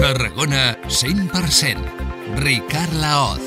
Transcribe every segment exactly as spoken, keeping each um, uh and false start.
Tarragona cent per cent. Ricard Laoz.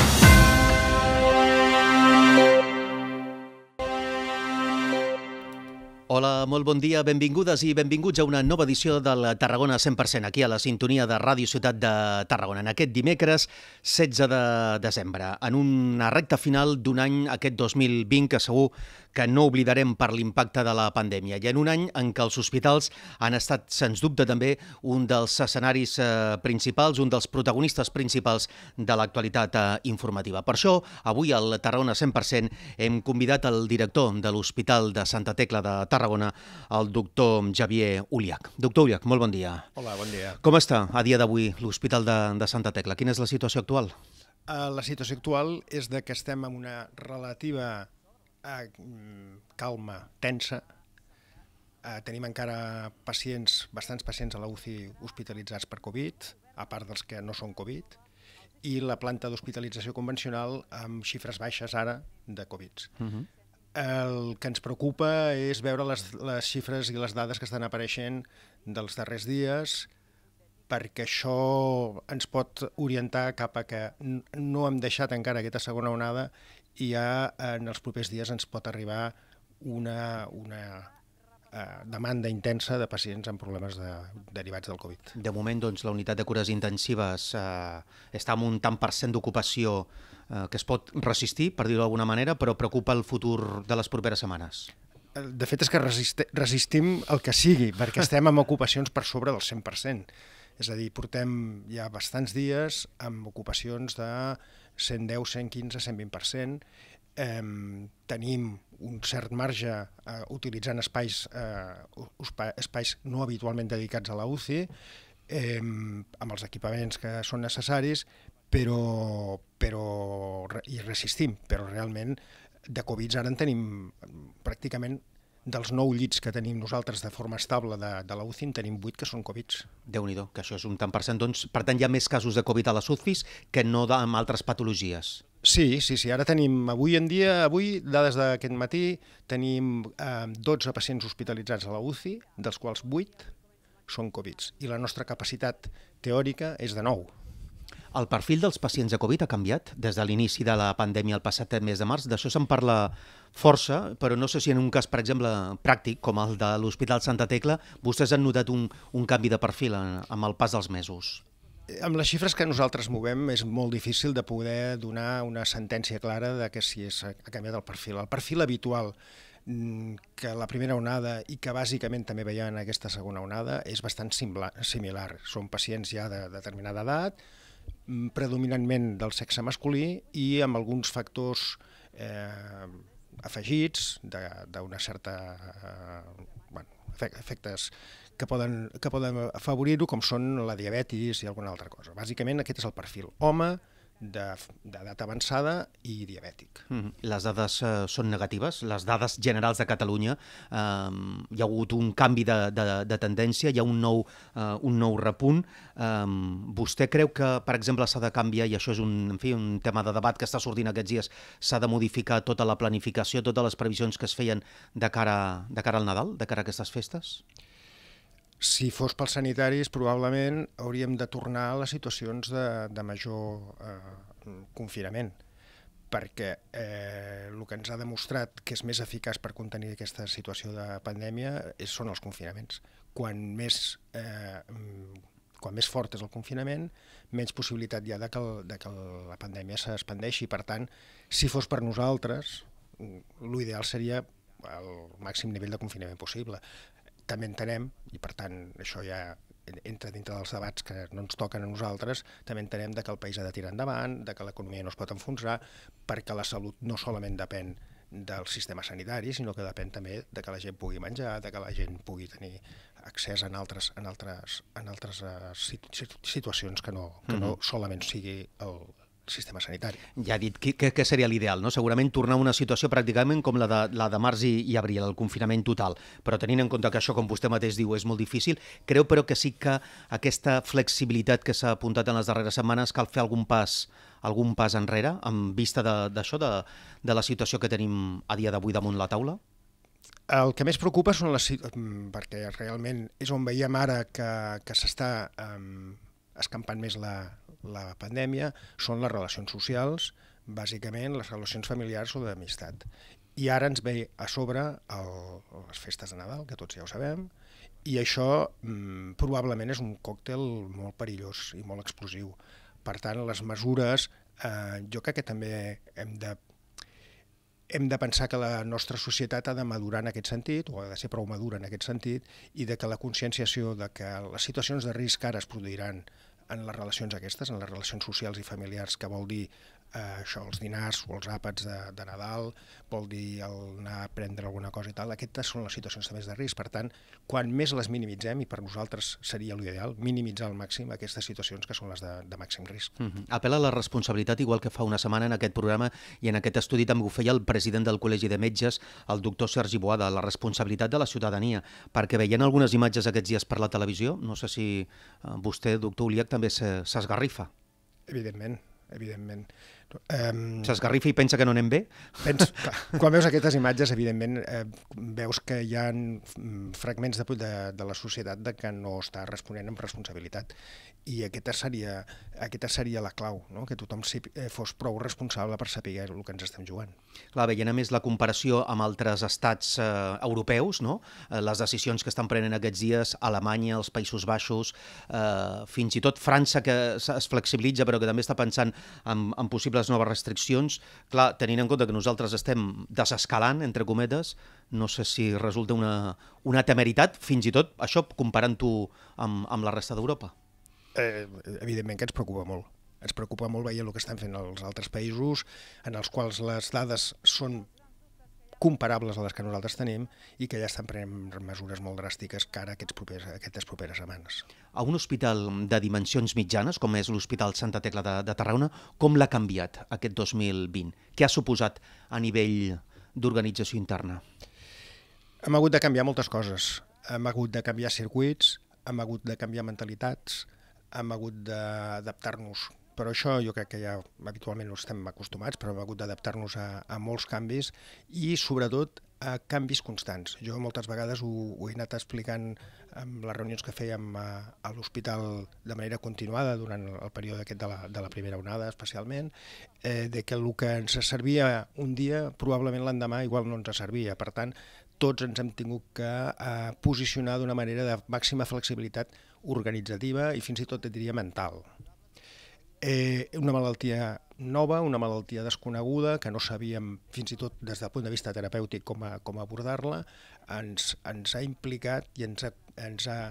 Hola, molt bon dia, benvingudes i benvinguts a una nova edició del Tarragona cent per cent, aquí a la sintonia de Ràdio Ciutat de Tarragona, en aquest dimecres setze de desembre, en una recta final d'un any, aquest dos mil vint, que segur que no oblidarem per l'impacte de la pandèmia, i en un any en què els hospitals han estat, sens dubte, també un dels escenaris eh, principals, un dels protagonistes principals de l'actualitat eh, informativa. Per això, avui al Tarragona cent per cent hem convidat el director de l'Hospital de Santa Tecla de Tarragona, el doctor Xavier Uliach. Doctor Uliach, molt bon dia. Hola, bon dia. Com està a dia d'avui l'Hospital de, de Santa Tecla? Quina és la situació actual? Uh, la situació actual és de que estem en una relativa uh, calma tensa. Uh, tenim encara pacients, bastants pacients a la U C I hospitalitzats per Covid, a part dels que no són Covid, i la planta d'hospitalització convencional amb xifres baixes ara de Covid. Uh-huh. El que ens preocupa és veure les, les xifres i les dades que estan apareixent dels darrers dies, perquè això ens pot orientar cap a que no hem deixat encara aquesta segona onada i ja en els propers dies ens pot arribar una, una eh, demanda intensa de pacients amb problemes de, derivats del Covid. De moment, doncs, la unitat de cures intensives eh, està amb un tant per cent d'ocupació eh, que es pot resistir, per dir-ho d'alguna manera, però preocupa el futur de les properes setmanes. De fet, és que resiste, resistim el que sigui, perquè estem amb ocupacions per sobre del cent per cent. És a dir, portem ja bastants dies amb ocupacions de cent deu, cent quinze, cent vint per cent. Eh, tenim un cert marge eh, utilitzant espais, eh, espais no habitualment dedicats a la U C I, eh, amb els equipaments que són necessaris, però, però i resistim, però realment de Covid ara en tenim pràcticament. Dels nou llits que tenim nosaltres de forma estable de, de la U C I, en tenim vuit que són Covids. Déu-n'hi-do, que això és un tant per cent. Doncs, per tant, hi ha més casos de Covid a les U C Is que no amb altres patologies. Sí, sí, sí. Ara tenim, avui en dia, avui, dades d'aquest matí, tenim eh, dotze pacients hospitalitzats a la U C I, dels quals vuit són Covids. I la nostra capacitat teòrica és de nou. El perfil dels pacients de Covid ha canviat des de l'inici de la pandèmia el passat mes de març. D'això se'n parla força, però no sé si en un cas, per exemple, pràctic, com el de l'Hospital Santa Tecla, vostès han notat un, un canvi de perfil en, amb el pas dels mesos. Amb les xifres que nosaltres movem és molt difícil de poder donar una sentència clara de que si és, ha canviat el perfil. El perfil habitual que la primera onada i que bàsicament també veiem en aquesta segona onada és bastant similar. Són pacients ja de determinada edat, predominantment del sexe masculí i amb alguns factors eh, afegits d'una certa eh, bueno, efectes que poden, que poden afavorir-ho, com són la diabetis i alguna altra cosa. Bàsicament aquest és el perfil. Home, d'edat avançada i diabètic. Mm-hmm. Les dades eh, són negatives, les dades generals de Catalunya, eh, hi ha hagut un canvi de, de, de tendència, hi ha un nou, eh, un nou repunt. Eh, vostè creu que, per exemple, s'ha de canviar, i això és un, en fi, un tema de debat que està sortint aquests dies, s'ha de modificar tota la planificació, totes les previsions que es feien de cara, de cara al Nadal, de cara a aquestes festes? Si fos pels sanitaris, probablement hauríem de tornar a les situacions de, de major eh, confinament, perquè eh, el que ens ha demostrat que és més eficaç per contenir aquesta situació de pandèmia és, són els confinaments. Quan més, eh, quan més fort és el confinament, menys possibilitat hi ha de que, el, de que la pandèmia s'expandeixi. Per tant, si fos per nosaltres, l'ideal seria el màxim nivell de confinament possible. També entenem, i per tant això ja entra dintre dels debats que no ens toquen a nosaltres, també entenem que el país ha de tirar endavant, que l'economia no es pot enfonsar, perquè la salut no solament depèn del sistema sanitari, sinó que depèn també de que la gent pugui menjar, de que la gent pugui tenir accés en altres, en altres, en altres uh, situacions que no, que no solament sigui el sistema sanitari. Ja ha dit que, que seria l'ideal, no? Segurament tornar a una situació pràcticament com la de, la de març i, i abril, el confinament total, però tenint en compte que això, com vostè mateix diu, és molt difícil, creu però que sí que aquesta flexibilitat que s'ha apuntat en les darreres setmanes cal fer algun pas, algun pas enrere, en vista d'això, de, de, de la situació que tenim a dia d'avui damunt la taula? El que més preocupa són les... perquè realment és on veiem ara que, que s'està um, escampant més la, la pandèmia són les relacions socials, bàsicament les relacions familiars o d'amistat. I ara ens ve a sobre el, les festes de Nadal, que tots ja ho sabem, i això mm, probablement és un còctel molt perillós i molt explosiu. Per tant, les mesures, eh, jo crec que també hem de, hem de pensar que la nostra societat ha de madurar en aquest sentit, o ha de ser prou madura en aquest sentit, i de que la conscienciació de que les situacions de risc ara es produiran en les relacions aquestes, en les relacions socials i familiars, que vol dir eh, això, els dinars o els àpats de, de Nadal, vol dir el anar a prendre alguna cosa i tal, aquestes són les situacions també de risc. Per tant, quan més les minimitzem, i per nosaltres seria l'ideal, minimitzar al màxim aquestes situacions que són les de, de màxim risc. Mm-hmm. Apel·la a la responsabilitat, igual que fa una setmana en aquest programa i en aquest estudi també ho feia el president del Col·legi de Metges, el doctor Sergi Boada, la responsabilitat de la ciutadania, perquè veient algunes imatges aquests dies per la televisió, no sé si eh, vostè, doctor Uliach, també s'esgarrifa. Evidentment, evidentment. Um, S'esgarrifa i pensa que no anem bé? Pens, clar, quan veus aquestes imatges, evidentment, eh, veus que hi ha fragments de, de, de la societat de que no està responent amb responsabilitat. I aquesta seria, aquesta seria la clau, no? Que tothom si, eh, fos prou responsable per saber el que ens estem jugant. Clar, veient a més la comparació amb altres estats eh, europeus, no? eh, les decisions que estan prenent aquests dies, Alemanya, els Països Baixos, eh, fins i tot França, que es flexibilitza però que també està pensant en, en possibles noves restriccions. Clar, tenint en compte que nosaltres estem desescalant, entre cometes, no sé si resulta una, una temeritat, fins i tot això comparant-ho amb, amb la resta d'Europa. Eh, evidentment que ens preocupa molt. Ens preocupa molt veient el que estan fent els altres països, en els quals les dades són comparables a les que nosaltres tenim i que ja estan prenent mesures molt dràstiques cara a aquests propers, aquestes properes setmanes. A un hospital de dimensions mitjanes, com és l'Hospital Santa Tecla de, de Tarragona, com l'ha canviat aquest dos mil vint? Què ha suposat a nivell d'organització interna? Hem hagut de canviar moltes coses. Hem hagut de canviar circuits, hem hagut de canviar mentalitats, hem hagut d'adaptar-nos, però això jo crec que ja habitualment no estem acostumats, però hem hagut d'adaptar-nos a, a molts canvis i sobretot a canvis constants. Jo moltes vegades ho, ho he anat explicant en les reunions que fèiem a, a l'hospital de manera continuada durant el període aquest de la, de la primera onada especialment, eh, de que el que ens servia un dia probablement l'endemà igual no ens servia. Per tant, tots ens hem tingut que eh, posicionar d'una manera de màxima flexibilitat organitzativa i fins i tot et diria mental. Eh, una malaltia nova, una malaltia desconeguda, que no sabíem fins i tot des del punt de vista terapèutic com, a, com abordar-la, ens, ens ha implicat i ens ha, ens ha,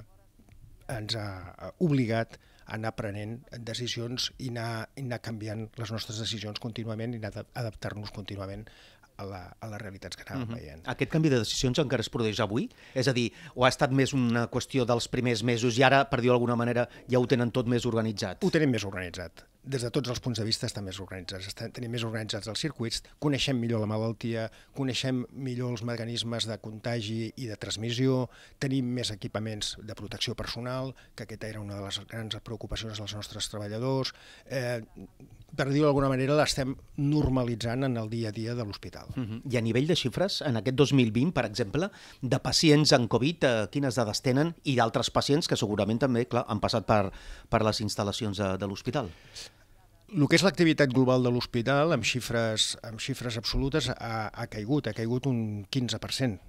ens ha obligat a anar prenent decisions i anar, i anar canviant les nostres decisions contínuament i anar adaptar-nos contínuament a, la, a les realitats que anàvem uh-huh. veient. Aquest canvi de decisions encara es produeix avui? És a dir, o ha estat més una qüestió dels primers mesos i ara, per dir-ho d'alguna manera, ja ho tenen tot més organitzat? Ho tenim més organitzat. Des de tots els punts de vista estan més organitzats. Estan, tenim més organitzats els circuits, coneixem millor la malaltia, coneixem millor els mecanismes de contagi i de transmissió, tenim més equipaments de protecció personal, que aquesta era una de les grans preocupacions dels nostres treballadors. Eh, per dir-ho d'alguna manera, l'estem normalitzant en el dia a dia de l'hospital. Uh-huh. I a nivell de xifres, en aquest dos mil vint, per exemple, de pacients amb Covid, eh, quines dades tenen? I d'altres pacients que segurament també, clar, han passat per, per les instal·lacions de, de l'hospital. El que és l'activitat global de l'hospital, amb xifres, amb xifres absolutes, ha, ha caigut, ha caigut un quinze per cent.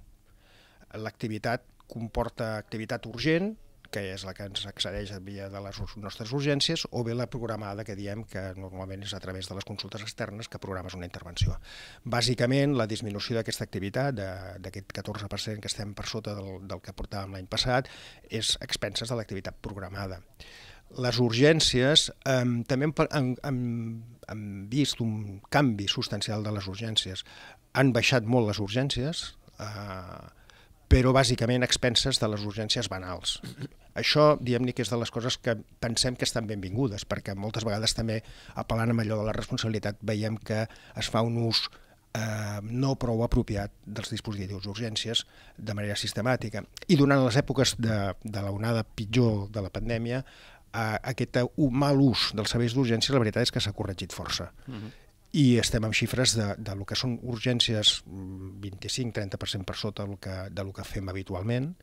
L'activitat comporta activitat urgent, que és la que ens accedeix via de les nostres urgències, o bé la programada, que diem que normalment és a través de les consultes externes que programes una intervenció. Bàsicament, la disminució d'aquesta activitat, d'aquest catorze per cent que estem per sota del, del que portàvem l'any passat, és a expenses de l'activitat programada. Les urgències, eh, també hem, hem, hem, hem vist un canvi substancial de les urgències. Han baixat molt les urgències, eh, però bàsicament a expenses de les urgències banals. Això, diguem-ne, que és de les coses que pensem que estan benvingudes, perquè moltes vegades també, apel·lant amb allò de la responsabilitat, veiem que es fa un ús eh, no prou apropiat dels dispositius d'urgències de manera sistemàtica. I durant les èpoques de, de l'onada pitjor de la pandèmia, eh, aquest mal ús dels serveis d'urgències, la veritat és que s'ha corregit força. Uh-huh. I estem amb xifres de, de lo que són urgències vint-i-cinc a trenta per cent per sota del que, de lo que fem habitualment,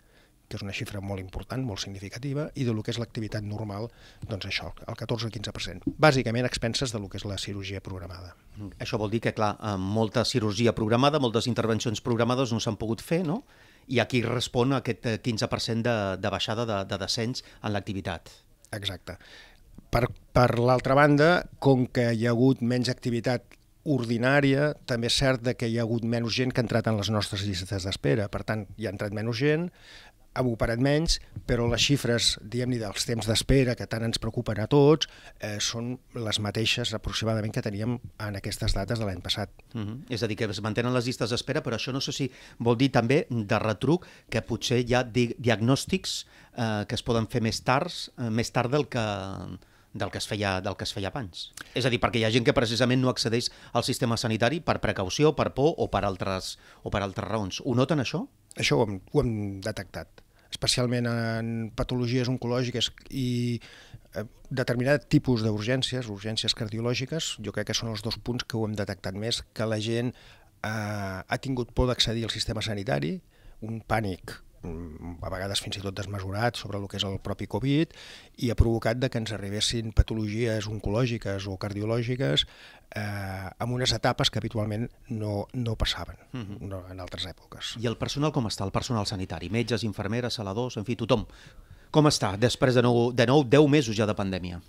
que és una xifra molt important, molt significativa, i del que és l'activitat normal, doncs això, el catorze a quinze per cent. Bàsicament a expenses del que és la cirurgia programada. Això vol dir que, clar, molta cirurgia programada, moltes intervencions programades no s'han pogut fer, no? I aquí respon aquest quinze per cent de, de baixada de, de descens en l'activitat. Exacte. Per, per l'altra banda, com que hi ha hagut menys activitat ordinària, també és cert que hi ha hagut menys gent que ha entrat en les nostres llistes d'espera. Per tant, hi ha entrat menys gent, hem operat menys, però les xifres, diguem-ne, dels temps d'espera, que tant ens preocupen a tots, eh, són les mateixes aproximadament que teníem en aquestes dates de l'any passat. Uh-huh. És a dir, que es mantenen les llistes d'espera, però això no sé si vol dir també, de retruc, que potser hi ha di diagnòstics eh, que es poden fer més tard, eh, més tard del que... del que es feia, del que es feia abans. És a dir, perquè hi ha gent que precisament no accedeix al sistema sanitari per precaució, per por o per altres, o per altres raons. Ho noten, això? Això ho hem, ho hem detectat, especialment en patologies oncològiques i eh, determinat tipus d'urgències, urgències cardiològiques. Jo crec que són els dos punts que ho hem detectat més, que la gent eh, ha tingut por d'accedir al sistema sanitari, un pànic a vegades fins i tot desmesurat sobre el que és el propi Covid, i ha provocat de que ens arribessin patologies oncològiques o cardiològiques eh, amb unes etapes que habitualment no, no passaven uh-huh. no, en altres èpoques. I el personal com està? El personal sanitari? Metges, infermeres, saladors, en fi, tothom. Com està després de nou, de nou deu mesos ja de pandèmia?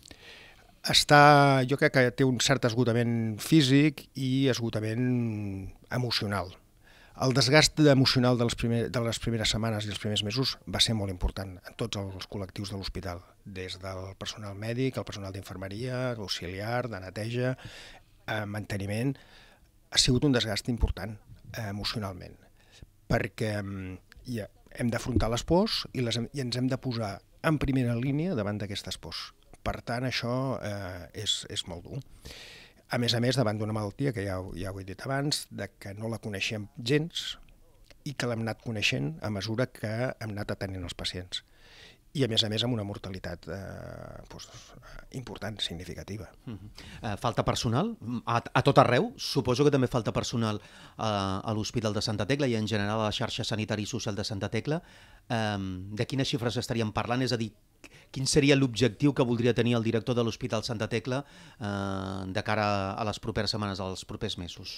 Està, jo crec que té un cert esgotament físic i esgotament emocional. El desgast emocional de les, primer, de les primeres setmanes i els primers mesos va ser molt important en tots els col·lectius de l'hospital, des del personal mèdic, el personal d'infermeria, auxiliar, de neteja, eh, manteniment. Ha sigut un desgast important eh, emocionalment, perquè ja, hem d'afrontar les pors i, les, i ens hem de posar en primera línia davant d'aquestes pors. Per tant, això eh, és, és molt dur. A més a més, davant d'una malaltia que ja, ja ho he dit abans, de que no la coneixem gens i que l'hem anat coneixent a mesura que hem anat atenent els pacients. I a més a més amb una mortalitat eh, doncs, important, significativa. Uh-huh. uh, falta personal a, a tot arreu? Suposo que també falta personal uh, a l'Hospital de Santa Tecla i en general a la xarxa sanitària i social de Santa Tecla. Um, de quines xifres estaríem parlant? És a dir, quin seria l'objectiu que voldria tenir el director de l'Hospital Santa Tecla eh, de cara a les properes setmanes, als propers mesos?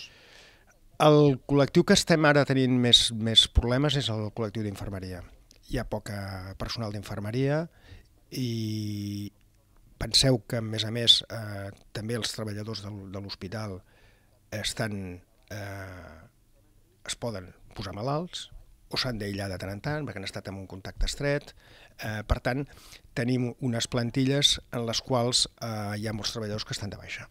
El col·lectiu que estem ara tenint més, més problemes és el col·lectiu d'infermeria. Hi ha poca personal d'infermeria i penseu que, a més a més, eh, també els treballadors de, de l'hospital estan, eh, es poden posar malalts o s'han d'aïllar de tant en tant perquè han estat en un contacte estret. Eh, per tant, tenim unes plantilles en les quals eh, hi ha molts treballadors que estan de baixa.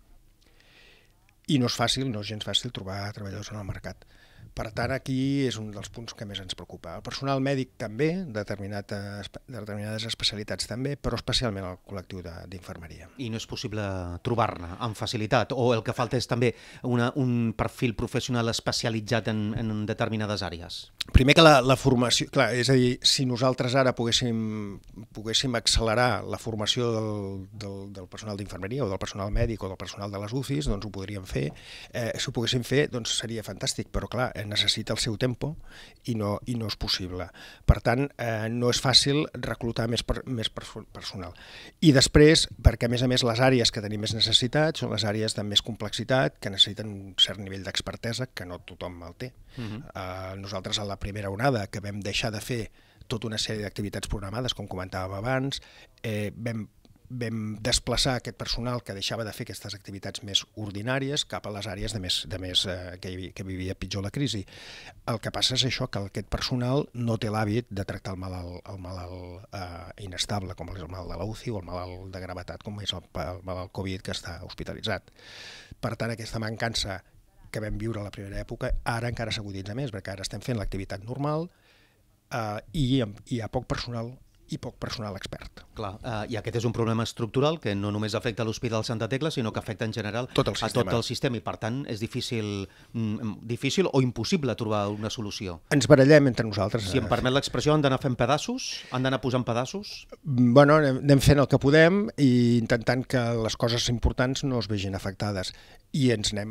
I no és fàcil, no és gens fàcil trobar treballadors en el mercat. Per tant, aquí és un dels punts que més ens preocupa. El personal mèdic també, determinat, de determinades especialitats també, però especialment el col·lectiu d'infermeria. I no és possible trobar-ne amb facilitat? O el que falta és també una, un perfil professional especialitzat en, en determinades àrees? Primer que la, la formació... Clar, és a dir, si nosaltres ara poguéssim, poguéssim accelerar la formació del, del, del personal d'infermeria o del personal mèdic o del personal de les U C Is, doncs ho podríem fer. Eh, si ho poguéssim fer, doncs seria fantàstic, però clar, necessita el seu tempo i no, i no és possible. Per tant, eh, no és fàcil reclutar més, per, més personal. I després, perquè a més a més les àrees que tenim més necessitat són les àrees de més complexitat, que necessiten un cert nivell d'expertesa que no tothom el té. Uh-huh. eh, nosaltres a la primera onada, que vam deixar de fer tota una sèrie d'activitats programades, com comentàvem abans, eh, vam vam desplaçar aquest personal que deixava de fer aquestes activitats més ordinàries cap a les àrees de més, de més, eh, que, hi, que vivia pitjor la crisi. El que passa és això, que aquest personal no té l'hàbit de tractar el malalt, el malalt eh, inestable, com és el malalt de la U C I o el malalt de gravetat, com és el, el malalt Covid que està hospitalitzat. Per tant, aquesta mancança que vam viure a la primera època, ara encara s'aguditza més, perquè ara estem fent l'activitat normal eh, i hi ha poc personal i poc personal expert. Clar, uh, i aquest és un problema estructural que no només afecta l'Hospital Santa Tecla, sinó que afecta en general tot a tot el sistema, i per tant és difícil, mm, difícil o impossible trobar una solució. Ens barallem entre nosaltres. Si em permet l'expressió, han d'anar fent pedaços? Han d'anar posant pedaços? Bueno, anem fent el que podem i intentant que les coses importants no es vegin afectades, i ens anem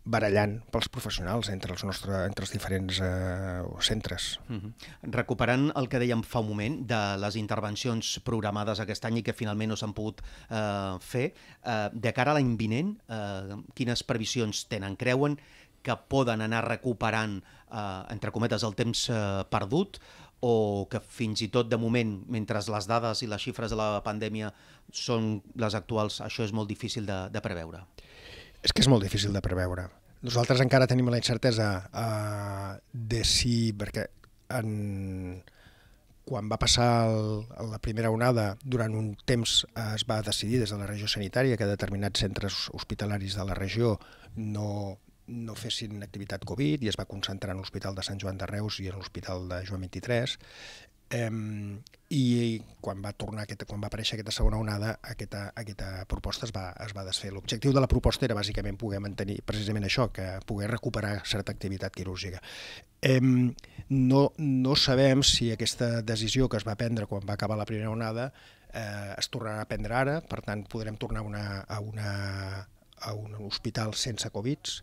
barallant pels professionals entre els, nostre, entre els diferents eh, centres. Mm-hmm. Recuperant el que dèiem fa un moment de les intervencions programades aquest any i que finalment no s'han pogut eh, fer, eh, de cara a l'any vinent, eh, quines previsions tenen? Creuen que poden anar recuperant, eh, entre cometes, el temps eh, perdut, o que fins i tot de moment, mentre les dades i les xifres de la pandèmia són les actuals, això és molt difícil de, de preveure? És que és molt difícil de preveure. Nosaltres encara tenim la incertesa uh, de si, perquè en, quan va passar el, la primera onada, durant un temps es va decidir des de la regió sanitària que determinats centres hospitalaris de la regió no no fessin activitat Covid i es va concentrar en l'Hospital de Sant Joan de Reus i en l'Hospital de Joan vint-i-tres. Eh, I quan va tornar aquesta, quan va aparèixer aquesta segona onada, aquesta, aquesta proposta es va, es va desfer. L'objectiu de la proposta era bàsicament poder mantenir precisament això, que poder recuperar certa activitat quirúrgica. Eh, no, no sabem si aquesta decisió que es va prendre quan va acabar la primera onada eh, es tornarà a prendre ara, per tant podrem tornar una, a, una, a un hospital sense Covid.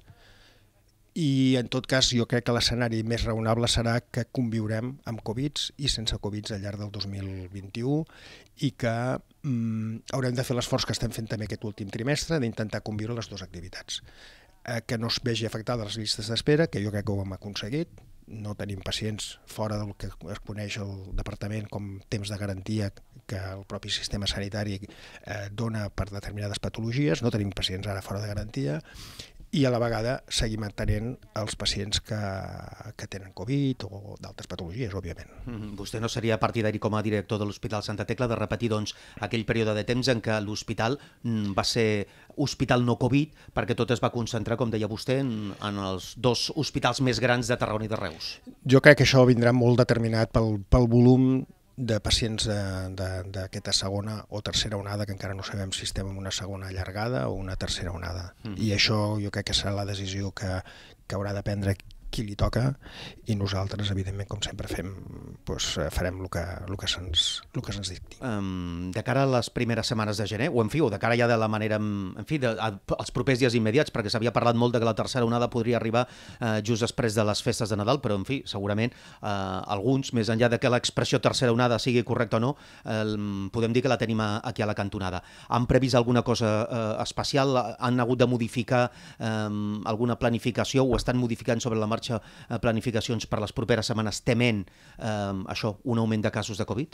I, en tot cas, jo crec que l'escenari més raonable serà que conviurem amb Covid i sense Covid al llarg del dos mil vint-i-u i que mm, haurem de fer l'esforç que estem fent també aquest últim trimestre d'intentar conviure les dues activitats. Eh, que no es vegi afectada les llistes d'espera, que jo crec que ho hem aconseguit. No tenim pacients fora del que es coneix al departament com temps de garantia que el propi sistema sanitari eh, dona per determinades patologies. No tenim pacients ara fora de garantia. I a la vegada seguim atenent els pacients que, que tenen Covid o d'altres patologies, òbviament. Mm-hmm. Vostè no seria partidari com a director de l'Hospital Santa Tecla de repetir doncs, aquell període de temps en què l'hospital mm, va ser hospital no Covid perquè tot es va concentrar, com deia vostè, en, en els dos hospitals més grans de Tarragona i de Reus? Jo crec que això vindrà molt determinat pel, pel volum de pacients d'aquesta segona o tercera onada, que encara no sabem si estem en una segona allargada o una tercera onada. Mm. I això jo crec que serà la decisió que, que haurà de prendre qui li toca i nosaltres, evidentment, com sempre fem, doncs, farem el que, el que se'ns el que se'ns dicti. Um, de cara a les primeres setmanes de gener, o en fi, o de cara ja de la manera, en fi, de, a, als propers dies immediats, perquè s'havia parlat molt de que la tercera onada podria arribar uh, just després de les festes de Nadal, però en fi, segurament uh, alguns, més enllà de que l'expressió tercera onada sigui correcta o no, uh, podem dir que la tenim a, aquí a la cantonada. Han previst alguna cosa uh, especial? Han hagut de modificar um, alguna planificació o estan modificant sobre la marxa planificacions per les properes setmanes tement eh, això, un augment de casos de Covid?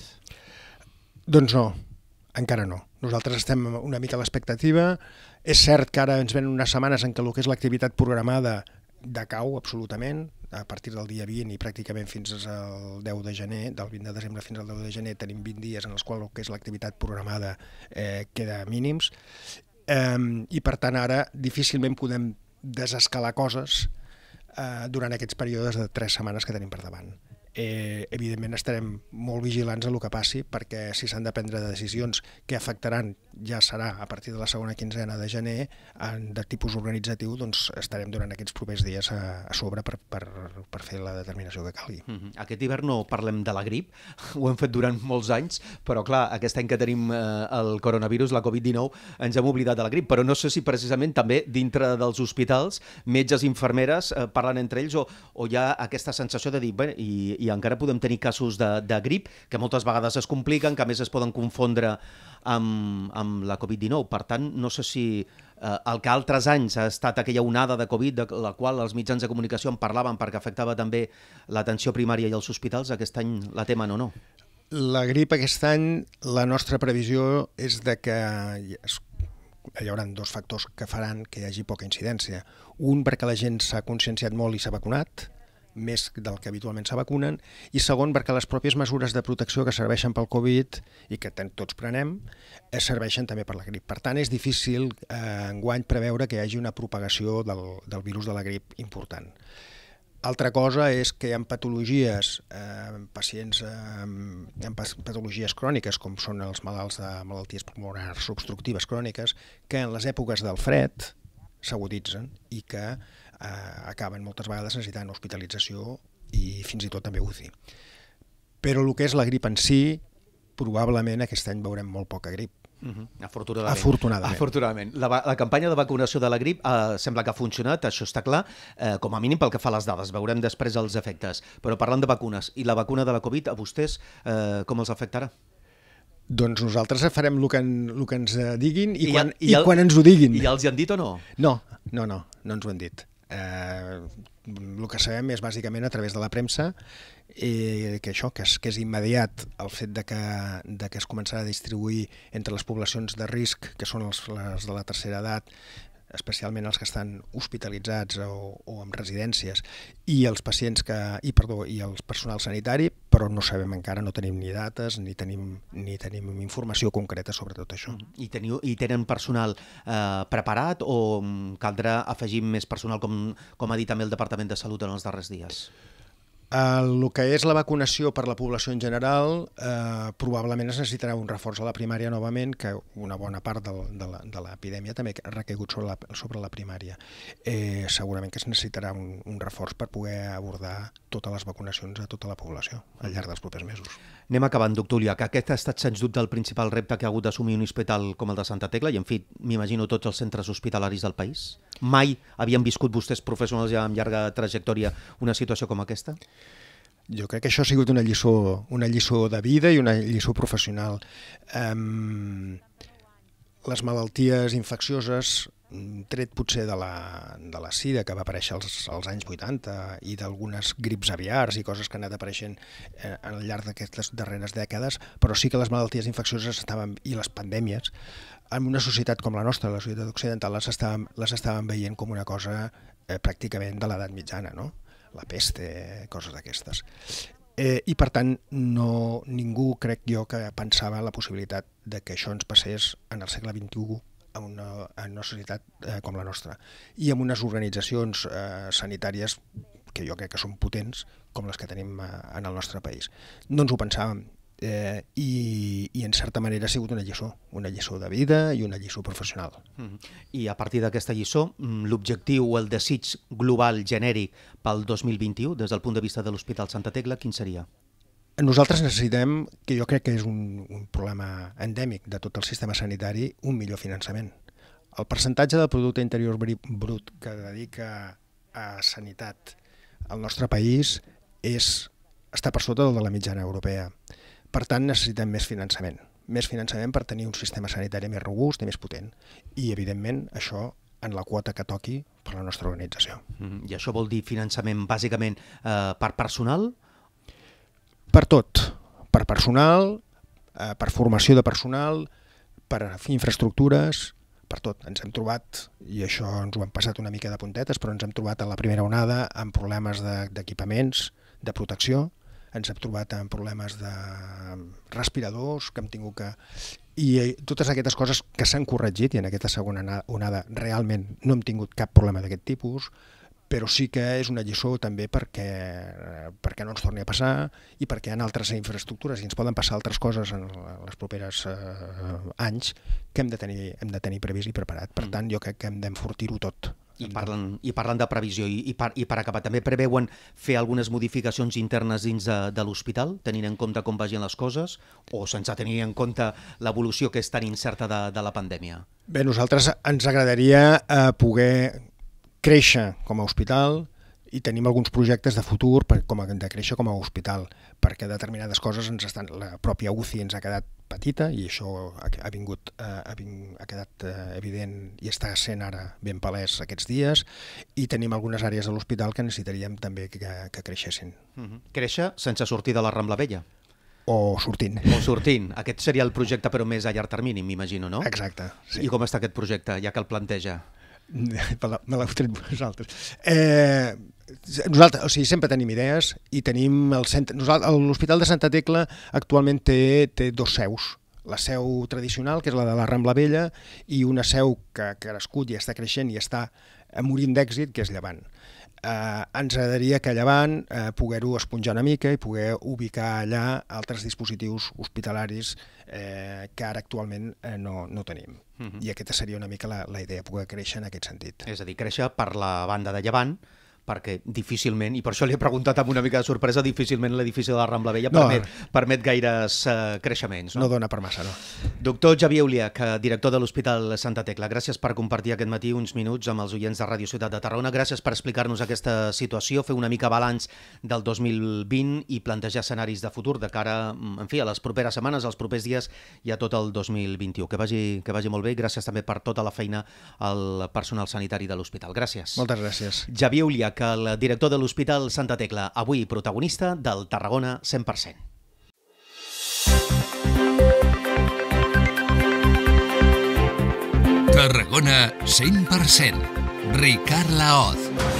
Doncs no, encara no. Nosaltres estem una mica a l'expectativa. És cert que ara ens venen unes setmanes en què el que és l'activitat programada decau absolutament. A partir del dia vint i pràcticament fins al deu de gener, del vint de desembre fins al deu de gener, tenim vint dies en els quals el que és l'activitat programada eh, queda a mínims. Eh, I per tant ara difícilment podem desescalar coses eh, durant aquests períodes de tres setmanes que tenim per davant. Eh, evidentment estarem molt vigilants a el que passi, perquè si s'han de prendre decisions que afectaran, ja serà a partir de la segona quinzena de gener, en, de tipus organitzatiu, doncs estarem durant aquests propers dies a, a sobre per, per, per fer la determinació que calgui. Mm-hmm. Aquest hivern no parlem de la grip, ho hem fet durant molts anys, però clar, aquest any que tenim eh, el coronavirus, la Covid dinou, ens hem oblidat de la grip, però no sé si precisament també dintre dels hospitals, metges i infermeres eh, parlen entre ells o, o hi ha aquesta sensació de dir, bé, i, i encara podem tenir casos de, de grip que moltes vegades es compliquen, que a més es poden confondre amb, amb la Covid dinou. Per tant, no sé si eh, el que altres anys ha estat aquella onada de Covid de la qual els mitjans de comunicació en parlaven perquè afectava també l'atenció primària i els hospitals, aquest any la temen o no? La grip aquest any, la nostra previsió és de que hi haurà dos factors que faran que hi hagi poca incidència. Un, perquè la gent s'ha conscienciat molt i s'ha vacunat, més del que habitualment se vacunen, i segon, perquè les pròpies mesures de protecció que serveixen pel Covid i que tots prenem, eh, serveixen també per la grip. Per tant, és difícil eh, enguany preveure que hi hagi una propagació del, del virus de la grip important. Altra cosa és que hi ha patologies, eh, pacients eh, amb patologies cròniques, com són els malalts de malalties pulmonars obstructives cròniques, que en les èpoques del fred s'aguditzen i que eh, acaben moltes vegades necessitant hospitalització i fins i tot també U C I. Però el que és la grip en si, probablement aquest any veurem molt poca grip. Uh-huh. Afortunadament. Afortunadament. Afortunadament. La, la campanya de vacunació de la grip eh, sembla que ha funcionat, això està clar, eh, com a mínim pel que fa a les dades. Veurem després els efectes. Però parlant de vacunes, i la vacuna de la Covid, a vostès eh, com els afectarà? Doncs nosaltres farem el que, en, el que ens diguin i, I, quan, i, i, el, i quan ens ho diguin. I ja els hi han dit o no? No, no, no, no ens ho han dit. Eh, el que sabem és bàsicament a través de la premsa eh, que això, que és, que és immediat el fet de que, de que es començarà a distribuir entre les poblacions de risc, que són els, les de la tercera edat, especialment els que estan hospitalitzats o, o en residències, i els pacients que, i perdó, i el personal sanitari, però no sabem encara, no tenim ni dates ni tenim, ni tenim informació concreta sobre tot això. I, teniu, i tenen personal eh, preparat o caldrà afegir més personal, com, com ha dit també el Departament de Salut en els darrers dies? El que és la vacunació per la població en general, eh, probablement es necessitarà un reforç a la primària novament, que una bona part de, de l'epidèmia també ha recaigut sobre la, sobre la primària. Eh, segurament que es necessitarà un, un reforç per poder abordar totes les vacunacions a tota la població al llarg dels propers mesos. Anem acabant, doctor Ulià, que aquest ha estat sens dubte el principal repte que ha hagut d'assumir un hospital com el de Santa Tecla i, en fi, m'imagino tots els centres hospitalaris del país. Mai havien viscut vostès, professionals ja amb llarga trajectòria, una situació com aquesta? Jo crec que això ha sigut una lliçó, una lliçó de vida i una lliçó professional. Um, les malalties infeccioses, tret potser de la, de la sida, que va aparèixer als, als anys vuitanta, i d'algunes grips aviars i coses que han anat apareixent eh, al llarg d'aquestes darreres dècades, però sí que les malalties infeccioses estaven, i les pandèmies, en una societat com la nostra, la societat occidental, les estàvem, les estàvem veient com una cosa eh, pràcticament de l'edat mitjana, no? La peste, coses d'aquestes. Eh, I per tant, no, ningú, crec jo, que pensava la possibilitat de que això ens passés en el segle vint-i-u en una, en una societat eh, com la nostra. I amb unes organitzacions eh, sanitàries que jo crec que són potents, com les que tenim eh, en el nostre país. No ens ho pensàvem. Eh, i, i en certa manera ha sigut una lliçó, una lliçó de vida i una lliçó professional. Mm. I a partir d'aquesta lliçó, l'objectiu o el desig global genèric pel dos mil vint-i-u, des del punt de vista de l'Hospital Santa Tecla, quin seria? Nosaltres necessitem, que jo crec que és un, un problema endèmic de tot el sistema sanitari, un millor finançament. El percentatge del producte interior brut que dedica a sanitat al nostre país és, està per sota del de la mitjana europea. Per tant, necessitem més finançament. Més finançament per tenir un sistema sanitari més robust i més potent. I, evidentment, això en la quota que toqui per la nostra organització. Mm, I això vol dir finançament bàsicament eh, per personal? Per tot. Per personal, eh, per formació de personal, per infraestructures, per tot. Ens hem trobat, i això ens ho hem passat una mica de puntetes, però ens hem trobat a la primera onada amb problemes d'equipaments, de, de protecció, ens hem trobat amb problemes de respiradors que hem tingut que... I totes aquestes coses que s'han corregit, i en aquesta segona onada realment no hem tingut cap problema d'aquest tipus, però sí que és una lliçó també perquè, perquè no ens torni a passar i perquè hi ha altres infraestructures i ens poden passar altres coses en els propers eh, anys que hem de tenir, hem de tenir previst i preparat. Per tant, jo crec que hem d'enfortir-ho tot. I parlen, I parlant de previsió, i, i, per, i per acabar, també preveuen fer algunes modificacions internes dins de, de l'hospital, tenint en compte com vagin les coses, o sense tenir en compte l'evolució que és tan incerta de, de la pandèmia? Bé, nosaltres ens agradaria eh, poder créixer com a hospital i tenim alguns projectes de futur per, com a, de créixer com a hospital, perquè determinades coses ens estan... La pròpia U C I ens ha quedat petita i això ha, ha, vingut, eh, ha, vingut, ha quedat eh, evident i està sent ara ben palès aquests dies, i tenim algunes àrees de l'hospital que necessitaríem també que, que creixessin. Uh-huh. Créixer sense sortir de la Rambla Vella? O sortint. O sortint. Aquest seria el projecte, però més a llarg termini, m'imagino, no? Exacte. Sí. I com està aquest projecte, ja que el planteja? Me l'heu tret vosaltres. Eh, nosaltres, o sigui, sempre tenim idees i tenim el centre... L'Hospital de Santa Tecla actualment té, té dos seus. La seu tradicional, que és la de la Rambla Vella, i una seu que ha crescut i està creixent i està morint d'èxit, que és Llevant. Eh, ens agradaria que a Llevant eh, poder-ho esponjar una mica i poder ubicar allà altres dispositius hospitalaris eh, que ara actualment eh, no, no tenim. Uh-huh. I aquesta seria una mica la, la idea, poder créixer en aquest sentit. És a dir, créixer per la banda de Llevant, perquè difícilment, i per això li he preguntat amb una mica de sorpresa, difícilment l'edifici de la Rambla Vella permet, no, permet gaires uh, creixements. No? No dona per massa, no. Doctor Xavier Uliach, director de l'Hospital Santa Tecla, gràcies per compartir aquest matí uns minuts amb els oients de Ràdio Ciutat de Tarragona, gràcies per explicar-nos aquesta situació, fer una mica balanç del dos mil vint i plantejar escenaris de futur de cara, en fi, a les properes setmanes, als propers dies i a tot el dos mil vint-i-u. Que vagi, que vagi molt bé i gràcies també per tota la feina al personal sanitari de l'hospital. Gràcies. Moltes gràcies. Xavier Uliach, el director de l'Hospital Santa Tecla, avui protagonista del Tarragona cent per cent. Tarragona cent per cent. Ricard Laoz.